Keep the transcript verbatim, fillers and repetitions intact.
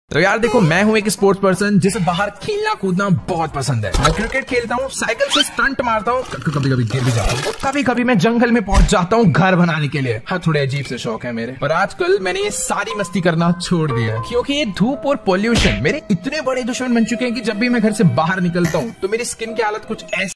तो यार देखो, मैं हूँ एक स्पोर्ट्स पर्सन जिसे बाहर खेलना कूदना बहुत पसंद है। मैं क्रिकेट खेलता हूँ, साइकिल से स्टंट मारता हूँ, कभी कभी गिर भी जाता हूँ, कभी कभी मैं जंगल में पहुंच जाता हूँ घर बनाने के लिए। हाँ, थोड़े अजीब से शौक है मेरे, पर आजकल मैंने ये सारी मस्ती करना छोड़ दिया है क्योंकि ये धूप और पोल्यूशन मेरे इतने बड़े दुश्मन बन चुके हैं कि जब भी मैं घर से बाहर निकलता हूँ तो मेरी स्किन की हालत कुछ ऐसी